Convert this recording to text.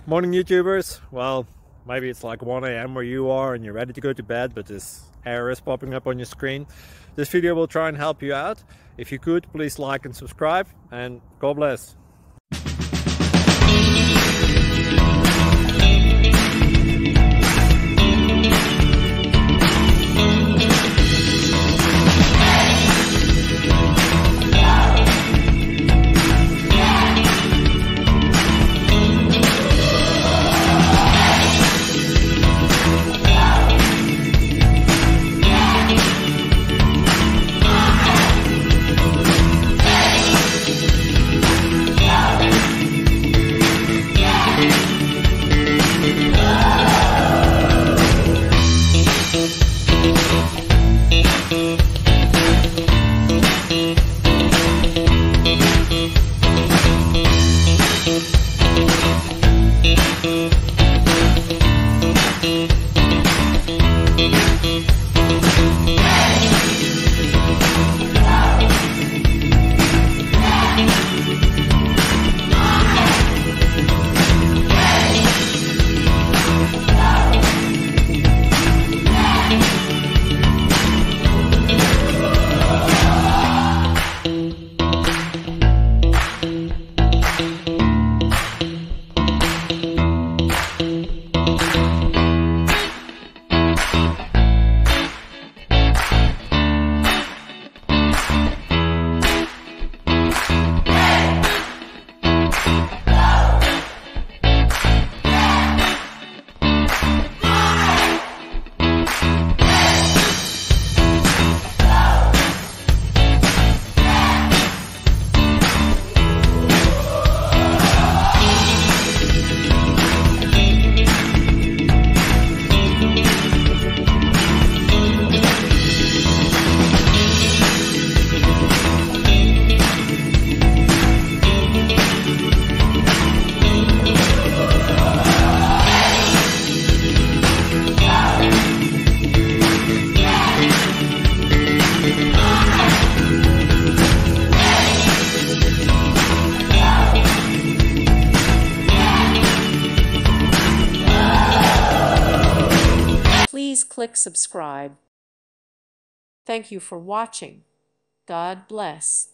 Morning YouTubers. Well, maybe it's like 1 a.m. where you are and you're ready to go to bed, but this error is popping up on your screen. This video will try and help you out. If you could, please like and subscribe, and God bless. Please click subscribe. Thank you for watching. God bless.